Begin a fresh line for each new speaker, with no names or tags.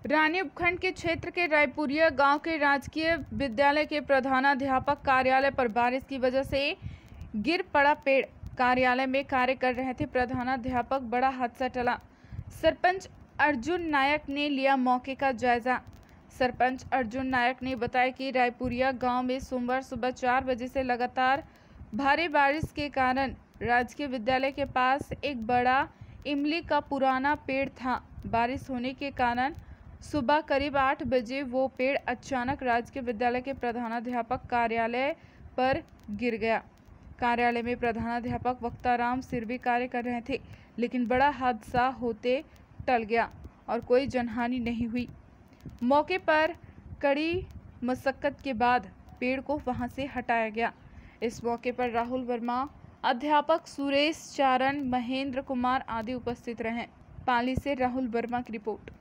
रानी उपखंड के क्षेत्र के रायपुरिया गांव के राजकीय विद्यालय के प्रधानाध्यापक कार्यालय पर बारिश की वजह से गिर पड़ा पेड़। कार्यालय में कार्य कर रहे थे प्रधानाध्यापक, बड़ा हादसा टला। सरपंच अर्जुन नायक ने लिया मौके का जायजा। सरपंच अर्जुन नायक ने बताया कि रायपुरिया गांव में सोमवार सुबह 4 बजे से लगातार भारी बारिश के कारण राजकीय विद्यालय के पास एक बड़ा इमली का पुराना पेड़ था। बारिश होने के कारण सुबह करीब 8 बजे वो पेड़ अचानक राजकीय विद्यालय के प्रधानाध्यापक कार्यालय पर गिर गया। कार्यालय में प्रधानाध्यापक वक्ताराम सिरवी कार्य कर रहे थे, लेकिन बड़ा हादसा होते टल गया और कोई जनहानि नहीं हुई। मौके पर कड़ी मशक्कत के बाद पेड़ को वहां से हटाया गया। इस मौके पर राहुल वर्मा, अध्यापक सुरेश चारण, महेंद्र कुमार आदि उपस्थित रहे। पाली से राहुल वर्मा की रिपोर्ट।